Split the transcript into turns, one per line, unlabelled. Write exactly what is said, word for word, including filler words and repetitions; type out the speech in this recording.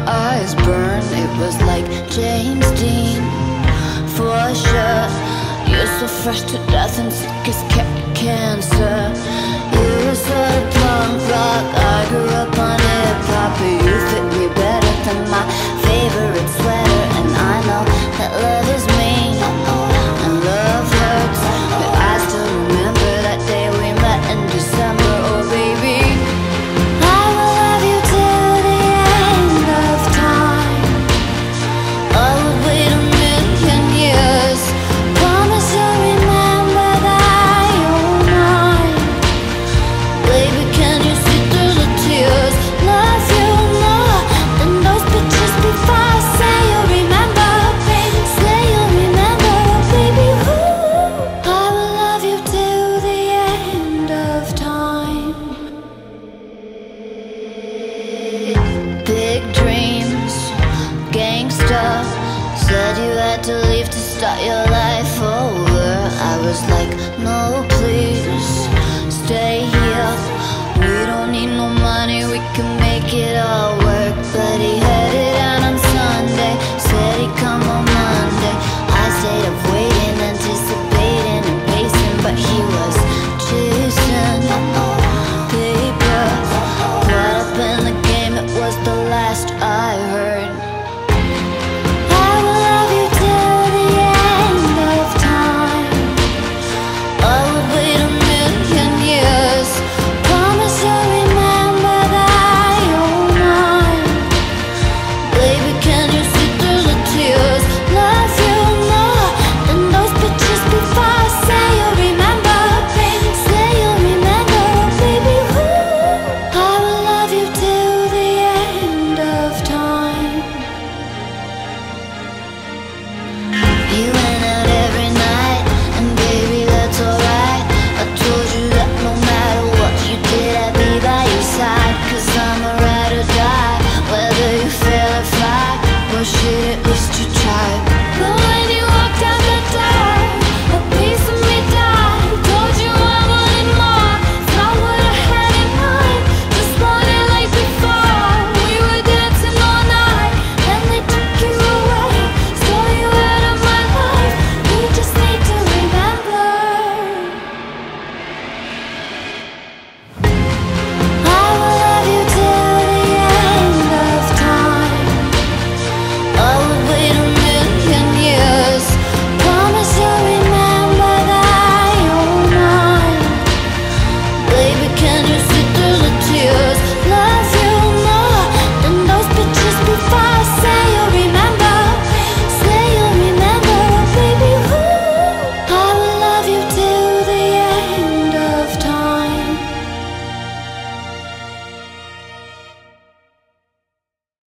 eyes burn. It was like James Dean, for sure. You're so fresh to death and sick as ca cancer. You were sort of punk rock, I grew up on hip-hop, but you fit me better than my favorite sweater. And I know that love is mean, and love hurts, but I still remember that day we met in December. Oh baby, I will love you till the end of time. I would wait a million years. Promise you'll remember that you're mine. Baby, can you see through the tears? Love you more than those pictures before. Say you'll remember, baby. Say you'll remember, baby. Ooh, I will love you till the end of time. Big dreams, gangsta. Said you had to leave to start your life over. I was like, no